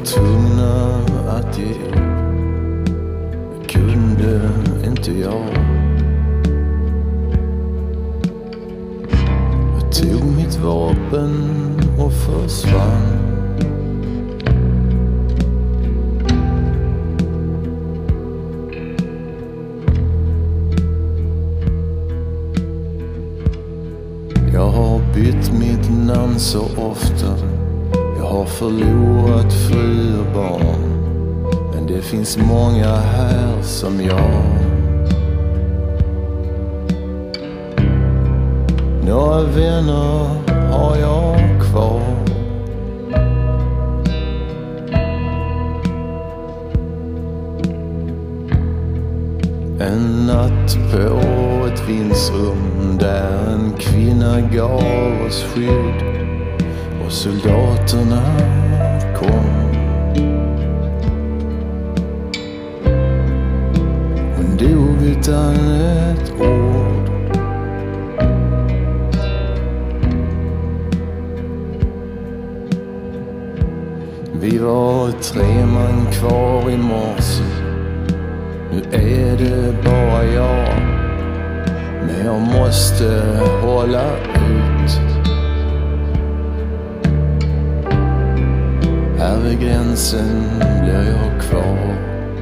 tvungna att ge upp. Kunde inte jag. Jag tog mitt vapen och försvann. Jag har bytt mitt namn så ofta. Jag har förlorat fru och barn. Men det finns många här som jag. Några vänner har jag kvar. En natt på ett vindsrum där en kvinna gav oss skydd och soldaterna kom. Hon dog utan ett ord. Vi var 3 man kvar i morse. Nu är det bara jag. Men jag måste hålla ut. Här vid gränsen blir jag kvar.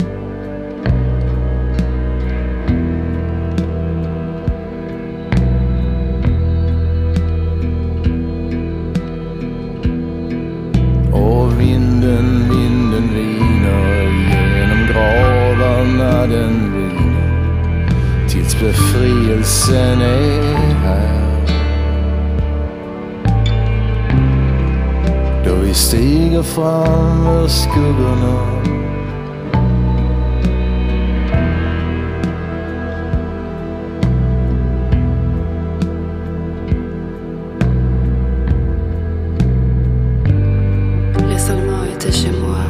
Och vinden viner genom gravarna, den viner tills befrielsen är här. Då vi stiger fram ur skuggorna. Les Allemands étaient chez moi.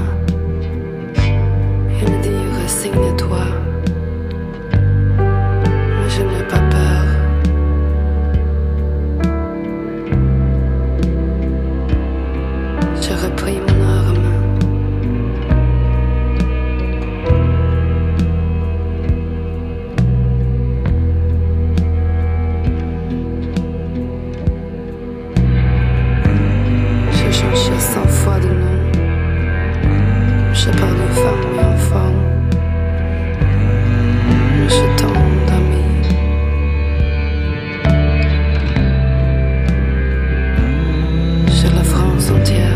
Ils me dirent resigne-toi. Mais je n'ai pas peur. J'ai repris mon arme. J'ai changé 100 fois de nom. J'ai perdu femme et enfant. Mais j'ai tant d'amis. J'ai la France entière.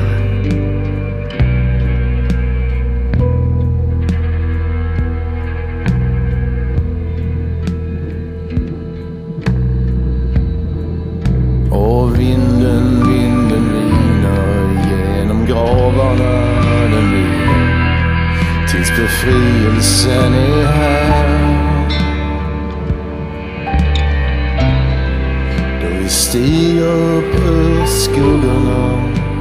Och vinden viner genom gravarna, den viner tills befrielsen är här. Då vi stiger upp ur skuggorna.